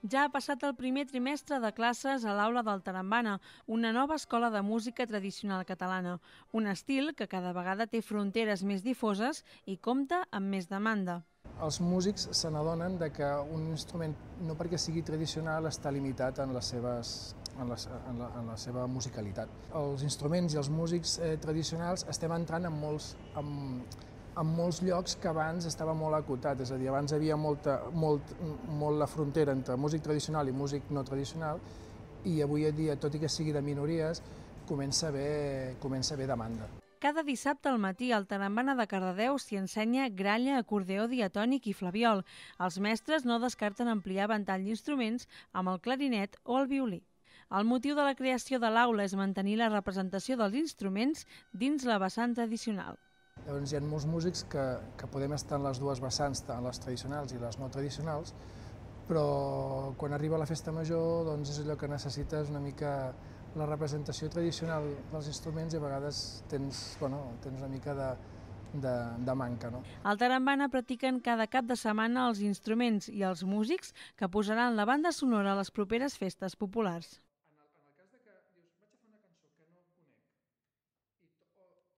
Ja ha passat el primer trimestre de classes a l'Aula del Tarambana, una nova escola de música tradicional catalana, un estil que cada vegada té fronteres més difoses i compta amb més demanda. Els músics se n'adonen que un instrument, no perquè sigui tradicional, està limitat en la seva musicalitat. Els instruments i els músics tradicionals estem entrant en molts llocs que abans estava molt acotat, és a dir, abans hi havia molt la frontera entre músic tradicional i músic no tradicional, i avui en dia, tot i que sigui de minories, comença a haver demanda. Cada dissabte al matí al Tarambana de Cardedeu s'hi ensenya gralla, acordeó diatònic i flabiol. Els mestres no descarten ampliar ventall d'instruments amb el clarinet o el violí. El motiu de la creació de l'aula és mantenir la representació dels instruments dins la vessant tradicional. Llavors hi ha molts músics que podem estar en les dues vessants, tant les tradicionals i les no tradicionals, però quan arriba la festa major doncs és allò que necessites una mica la representació tradicional dels instruments i a vegades tens una mica de manca. No? Al Tarambana practiquen cada cap de setmana els instruments i els músics que posaran la banda sonora a les properes festes populars.